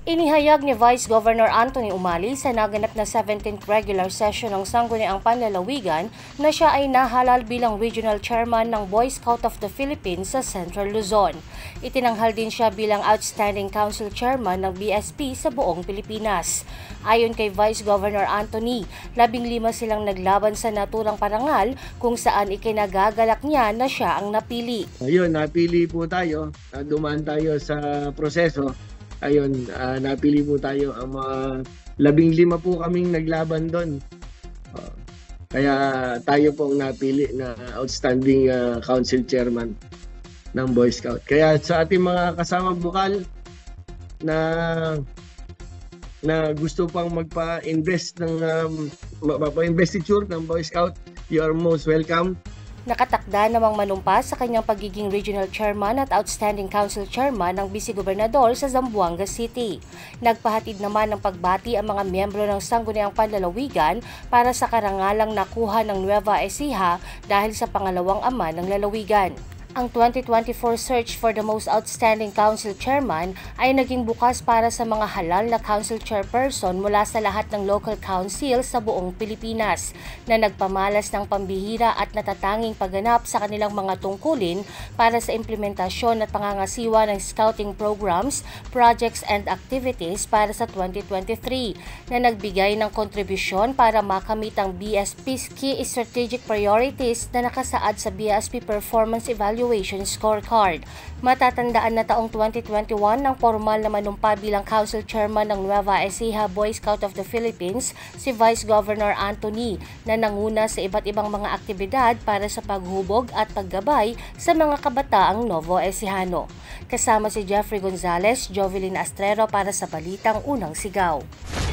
Inihayag ni Vice Governor Anthony Umali sa naganap na 17th regular session ng Sangguniang Panlalawigan na siya ay nahalal bilang Regional Chairman ng Boy Scout of the Philippines sa Central Luzon. Itinanghal din siya bilang Outstanding Council Chairman ng BSP sa buong Pilipinas. Ayon kay Vice Governor Anthony, 15 silang naglaban sa naturang parangal kung saan ikinagagalak niya na siya ang napili. Ayun, napili po tayo, dumaan tayo sa proseso. Ayun, napili po tayo ang mga 15 po kaming naglaban doon. Kaya tayo po ang napili na outstanding council chairman ng Boy Scout. Kaya sa ating mga kasama bukal na gusto pang magpa-invest ng magpa-investiture ng Boy Scout, you are most welcome. Nakatakda namang manumpas sa kanyang pagiging Regional Chairman at Outstanding Council Chairman ng Vice-Gobernador sa Zamboanga City. Nagpahatid naman ng pagbati ang mga miyembro ng Sangguniang Panlalawigan para sa karangalang nakuha ng Nueva Ecija dahil sa pangalawang ama ng lalawigan. Ang 2024 search for the most outstanding council chairman ay naging bukas para sa mga halal na council chairperson mula sa lahat ng local council sa buong Pilipinas na nagpamalas ng pambihira at natatanging pagganap sa kanilang mga tungkulin para sa implementasyon at pangangasiwa ng scouting programs, projects and activities para sa 2023 na nagbigay ng kontribusyon para makamit ang BSP's key strategic priorities na nakasaad sa BSP Performance Evaluation Scorecard. Matatandaan na taong 2021 nang formal na manumpa bilang Council Chairman ng Nueva Ecija Boy Scout of the Philippines si Vice Governor Anthony na nanguna sa iba't ibang mga aktibidad para sa paghubog at paggabay sa mga kabataang Novo Ecijano. Kasama si Jeffrey Gonzalez, Jovelyn Astrero para sa Balitang Unang Sigaw.